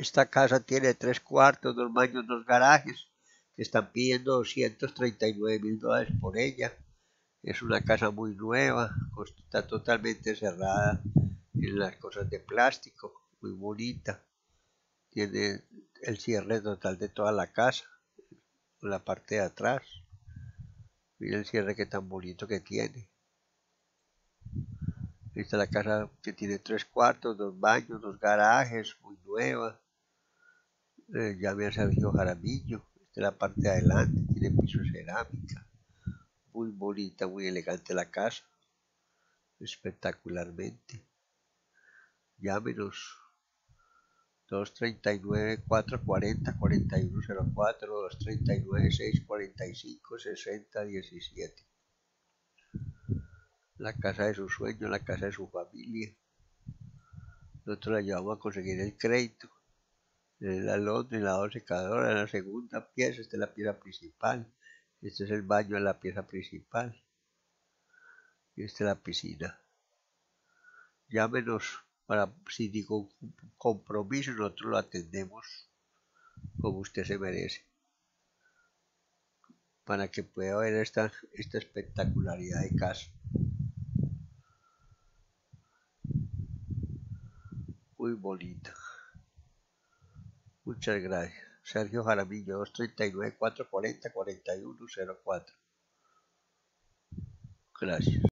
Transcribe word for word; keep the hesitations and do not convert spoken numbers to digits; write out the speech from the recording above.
Esta casa tiene tres cuartos, dos baños, dos garajes. Están pidiendo doscientos treinta y nueve mil dólares por ella. Es una casa muy nueva, está totalmente cerrada en las cosas de plástico, muy bonita. Tiene el cierre total de toda la casa, en la parte de atrás. Mira el cierre que tan bonito que tiene. Esta es la casa que tiene tres cuartos, dos baños, dos garajes, muy nueva. Eh, llame a Sergio Jaramillo. Esta es la parte de adelante, tiene piso de cerámica. Muy bonita, muy elegante la casa. Espectacularmente. Llámenos. dos treinta y nueve, cuatro cuarenta, cuarenta y uno cero cuatro, dos treinta y nueve, seiscientos cuarenta y cinco, sesenta diecisiete. La casa de su sueño, la casa de su familia. Nosotros la llevamos a conseguir el crédito. La lona y la secadora en la segunda pieza. Esta es la pieza principal. Este es el baño en la pieza principal. Y esta es la piscina. Llámenos para, sin ningún compromiso, nosotros lo atendemos como usted se merece, para que pueda ver esta, esta espectacularidad de casa. Muy bonita. Muchas gracias. Sergio Jaramillo, dos treinta y nueve, cuatro cuarenta, cuarenta y uno cero cuatro. Gracias.